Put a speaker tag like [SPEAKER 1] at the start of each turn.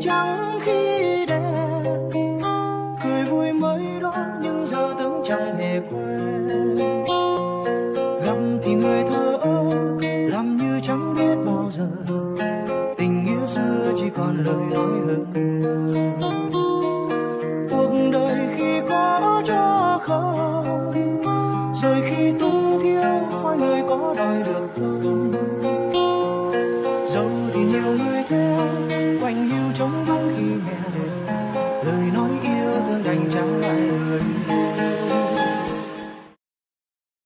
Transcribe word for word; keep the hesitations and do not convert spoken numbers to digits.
[SPEAKER 1] trắng khi đêm, cười vui mới đó nhưng giờ tưởng chẳng hề quen. Gặp thì người thơ ơ làm như chẳng biết bao giờ, tình nghĩa xưa chỉ còn lời nói hững hờ. Cuộc đời khi có cho không, rồi khi tung thiếu hỏi người có đòi được không. Dẫu thì nhiều người